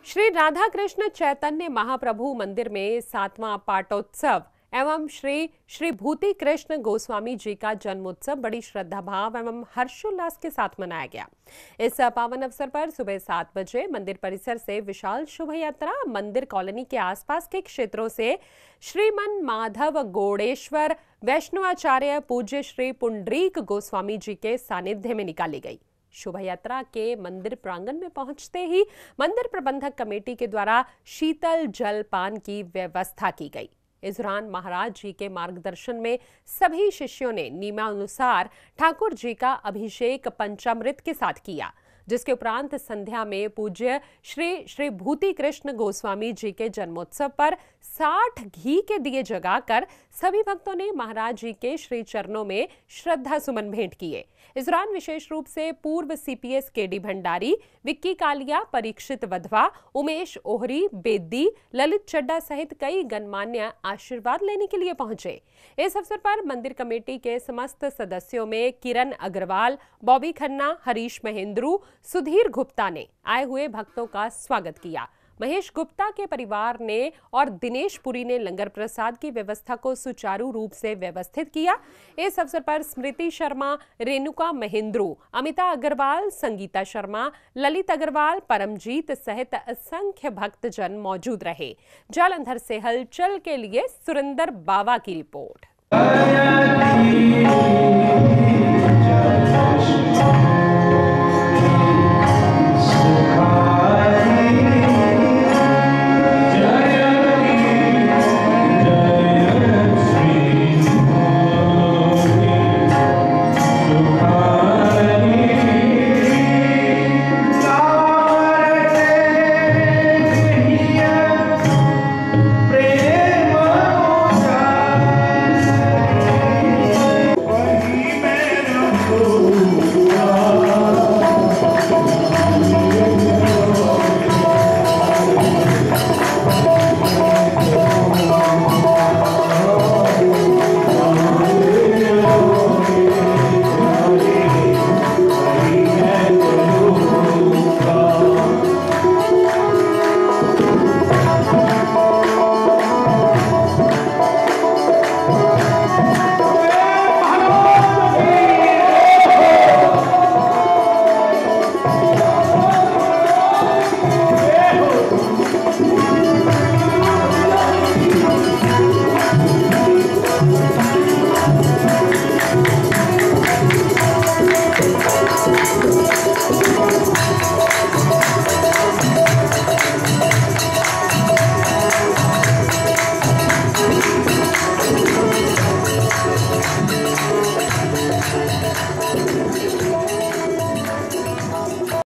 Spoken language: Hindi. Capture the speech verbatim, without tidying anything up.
श्री राधा कृष्ण चैतन्य महाप्रभु मंदिर में सातवां पाटोत्सव एवं श्री श्री भूति कृष्ण गोस्वामी जी का जन्मोत्सव बड़ी श्रद्धा भाव एवं हर्षोल्लास के साथ मनाया गया। इस पावन अवसर पर सुबह सात बजे मंदिर परिसर से विशाल शोभा यात्रा मंदिर कॉलोनी के आसपास के क्षेत्रों से श्रीमन माधव गौड़ेश्वर वैष्णवाचार्य पूज्य श्री पुंडरीक गोस्वामी जी के सानिध्य में निकाली गई। शोभा यात्रा के मंदिर प्रांगण में पहुंचते ही मंदिर प्रबंधक कमेटी के द्वारा शीतल जलपान की व्यवस्था की गई। इस दौरान महाराज जी के मार्गदर्शन में सभी शिष्यों ने नियमानुसार ठाकुर जी का अभिषेक पंचामृत के साथ किया, जिसके उपरांत संध्या में पूज्य श्री श्री भूति कृष्ण गोस्वामी जी के जन्मोत्सव पर साठ घी के दिए जगाकर सभी भक्तों ने महाराज जी के श्री चरणों में श्रद्धा सुमन भेंट किए। इस दौरान विशेष रूप से पूर्व सीपीएस केडी भंडारी, विक्की कालिया, परीक्षित वधवा, उमेश ओहरी, बेदी, ललित चड्डा सहित कई गणमान्य आशीर्वाद लेने के लिए पहुंचे। इस अवसर पर मंदिर कमेटी के समस्त सदस्यों में किरण अग्रवाल, बॉबी खन्ना, हरीश महेंद्रू, सुधीर गुप्ता ने आए हुए भक्तों का स्वागत किया। महेश गुप्ता के परिवार ने और दिनेश पुरी ने लंगर प्रसाद की व्यवस्था को सुचारू रूप से व्यवस्थित किया। इस अवसर पर स्मृति शर्मा, रेणुका महेंद्रू, अमिता अग्रवाल, संगीता शर्मा, ललित अग्रवाल, परमजीत सहित असंख्य भक्तजन मौजूद रहे। जालंधर से हलचल के लिए सुरेंद्र बावा की रिपोर्ट।